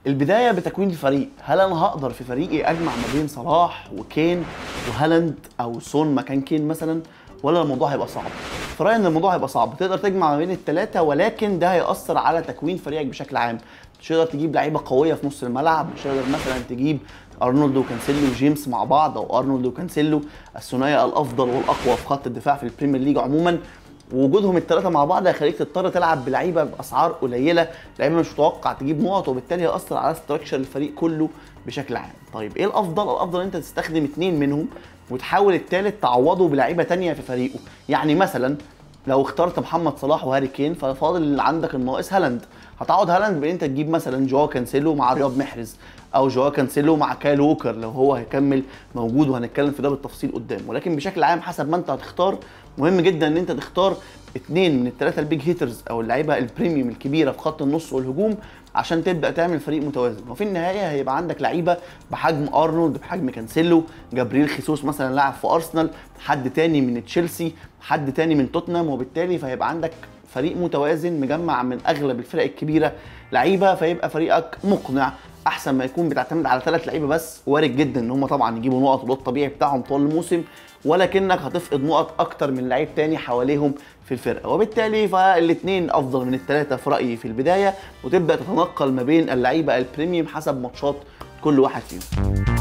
البدايه بتكوين الفريق. هل انا هقدر في فريقي اجمع ما بين صلاح وكين وهالاند او سون مكان كين مثلا، ولا الموضوع هيبقى صعب؟ في رايي ان الموضوع هيبقى صعب. تقدر تجمع ما بين الثلاثه، ولكن ده هيأثر على تكوين فريقك بشكل عام. مش هتقدر تجيب لعيبه قويه في نص الملعب، مش هتقدر مثلا تجيب ارنولد وكانسيلو وجيمس مع بعض، او ارنولد وكانسيلو الثنائي الافضل والاقوى في خط الدفاع في البريمير ليج عموما. ووجودهم الثلاثه مع بعض هيخليك تضطر تلعب بلعيبه باسعار قليله، لعيبه مش متوقع تجيب نقط، وبالتالي هيأثر على ستراكشر الفريق كله بشكل عام. طيب ايه الافضل؟ الافضل ان انت تستخدم اثنين منهم وتحاول الثالث تعوضه بلعيبه ثانيه في فريقه. يعني مثلا لو اخترت محمد صلاح وهاري كين، ففاضل اللي عندك الناقص هالاند. هتعوض هالاند بان انت تجيب مثلا جواو كانسيلو مع رياض محرز، او جواو كانسيلو مع كايل ووكر لو هو هيكمل موجود، وهنتكلم في ده بالتفصيل قدام. ولكن بشكل عام حسب ما انت هتختار، مهم جدا ان انت تختار اثنين من الثلاثه البيج هيترز او اللعيبه البريميوم الكبيره في خط النص والهجوم، عشان تبدا تعمل فريق متوازن. وفي النهايه هيبقى عندك لعيبه بحجم ارنولد، بحجم كانسيلو، جابرييل خيسوس مثلا لاعب في ارسنال، حد تاني من تشيلسي، حد تاني من توتنهام، وبالتالي فهيبقى عندك فريق متوازن مجمع من اغلب الفرق الكبيره لعيبه، فيبقى فريقك مقنع احسن ما يكون بتعتمد على ثلاث لعيبه بس. وارد جدا ان هم طبعا يجيبوا نقط، وده الطبيعي بتاعهم طول الموسم، ولكنك هتفقد نقط اكتر من لعيب تاني حواليهم في الفرقه. وبالتالي فالاثنين افضل من الثلاثه في رايي في البدايه، وتبدا تتنقل ما بين اللعيبه البريميوم حسب ماتشات كل واحد فيهم.